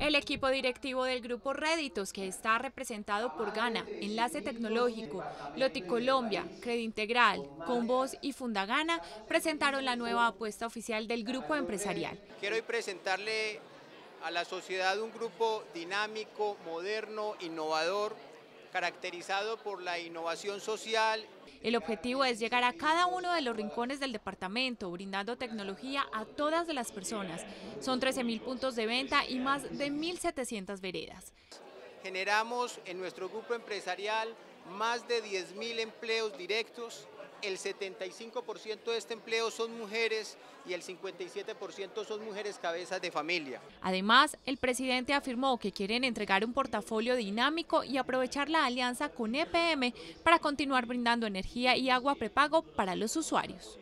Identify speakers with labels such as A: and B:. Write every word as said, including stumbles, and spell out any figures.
A: El equipo directivo del Grupo Réditos, que está representado por Gana, Enlace Tecnológico, Loti Colombia, Credintegral, Convoz y Fundagana, presentaron la nueva apuesta oficial del grupo empresarial.
B: Quiero hoy presentarle a la sociedad un grupo dinámico, moderno, innovador, caracterizado por la innovación social.
A: El objetivo es llegar a cada uno de los rincones del departamento, brindando tecnología a todas las personas. Son trece mil puntos de venta y más de mil setecientas veredas.
B: Generamos en nuestro grupo empresarial más de diez mil empleos directos. El setenta y cinco por ciento de este empleo son mujeres y el cincuenta y siete por ciento son mujeres cabezas de familia.
A: Además, el presidente afirmó que quieren entregar un portafolio dinámico y aprovechar la alianza con E P M para continuar brindando energía y agua prepago para los usuarios.